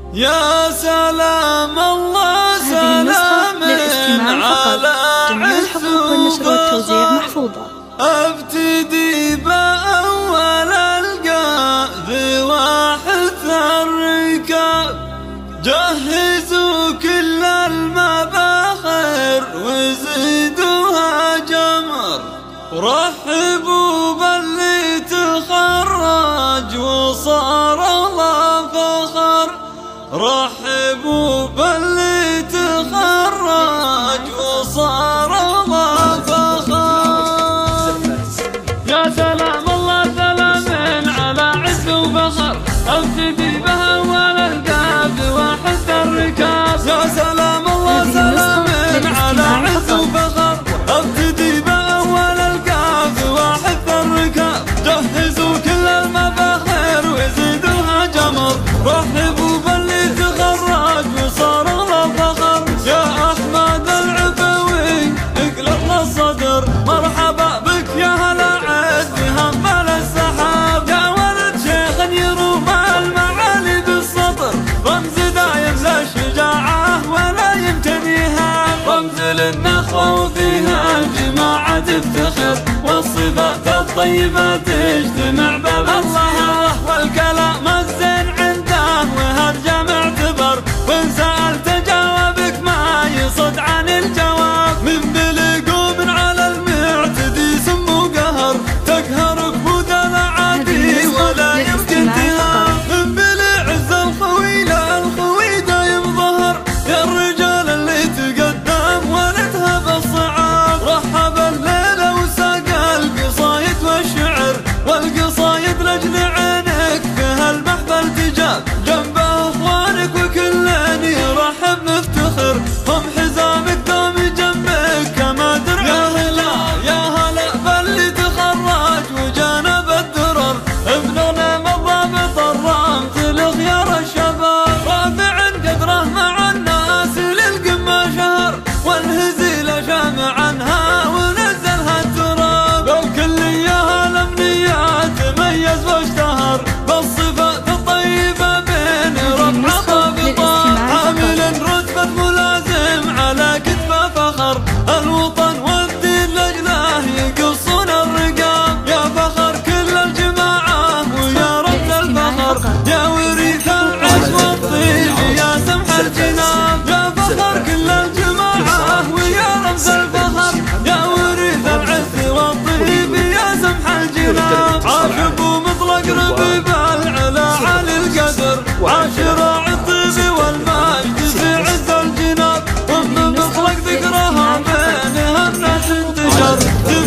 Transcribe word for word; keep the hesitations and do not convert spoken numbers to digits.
يا سلام الله سلام على جميع الحقوق والنشر والتوزيع محفوظة. ابتدي بأول القاذ واحث الركاب، جهزوا كل المباخر وزيدوها جمر، ورحبوا باللي تخرج وصار الله فخر، رحبوا باللي تخرج وصار الله فخر. يا سلام الله سلام على عز وفخر، ابتدي بأول القاذ واحث الركاب. يا سلام الله سلام على عز وفخر، ابتدي بأول القاذ واحث الركاب، جهزوا كل المباخر وزيدوها جمر، رحبوا باللي تخرج وصار الله فخر. يا احمد العفوي اقلب للصدر، مرحبا بك يا هلا عز همل السحاب، يا ولد شيخ يروم المعالي بالسطر، رمز دايم للشجاعة ولا يمتنيها، رمز للنخوة وفيها الجماعة تفتخر، والصفات الطيبة تجتمع باب الله، والكلام الزين عنده وهالجمع اعتبر، وان سألت جوابك ما يصد عن الجواب، من بلقوم على المعتدي سم وقهر، تقهرك بدل عادي ولا يمكن تهاب، من بالعز الخوي لا الخوي دايم ظهر، يا الرجال اللي تقدم ولدها بالصعاب، رحب الليلة وساق القصايد والشعر، والقصايد لجل عينك في هالمحفل تجاب، جنب اخوانك وكلن يرحب مفتخر، هم حزامك دوم جنبك كما درع. يا هلا يا هلا باللي تخرج وجانب الدرر، ابننا مضى بطرام تلغ يا الشباب، رافع قدره مع الناس للقمة شهر، والهزيل شام عنها ونزلها التراب، الكلية الامنية تميز واشتهر، بالصفات الطيبة بين رفع ضابطة، عامل رتبة ملازم على كتفه فخر، الوطن والدين لجله يقصون الرقاب، يا فخر كل الجماعة ويا رمز الفخر، يا وريث العز والطيب يا سمح الجناب، يا فخر كل الجماعة ويا رمز الفخر، يا وريث العز والطيب يا سمح الجناب، عاشقوا مطلق ربيب العلا على القدر، عاشراع الطيب والمجد في عز الجناب، ومن مطلق ذكرها بينها الناس انتشر.